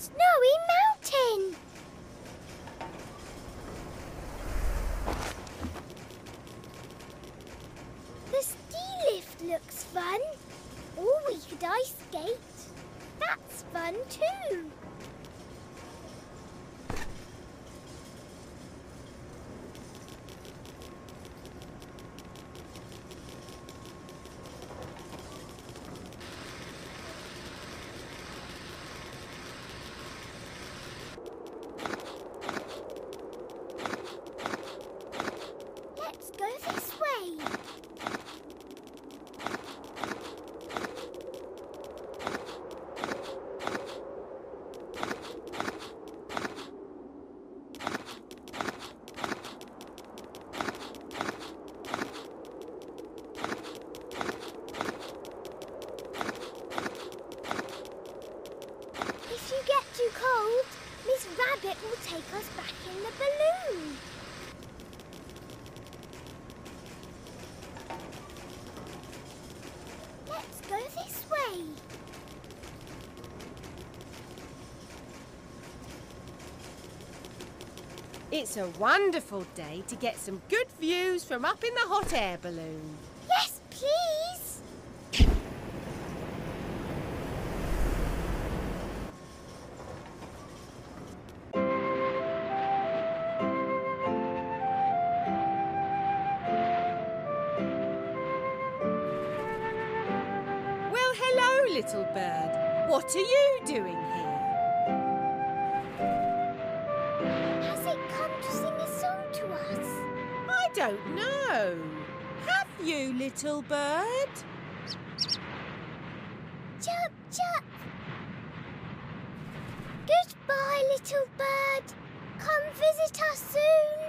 Snowy Mountain! The ski lift looks fun. Or we could ice skate. That's fun too. Let's go this way. If you get too cold, Miss Rabbit will take us back in the balloon. Let's go this way. It's a wonderful day to get some good views from up in the hot air balloon. Yes, please. Well, hello, little bird. What are you doing here? Has it come to sing a song to us? I don't know. Have you, little bird? Chirp, chirp. Goodbye, little bird. Come visit us soon.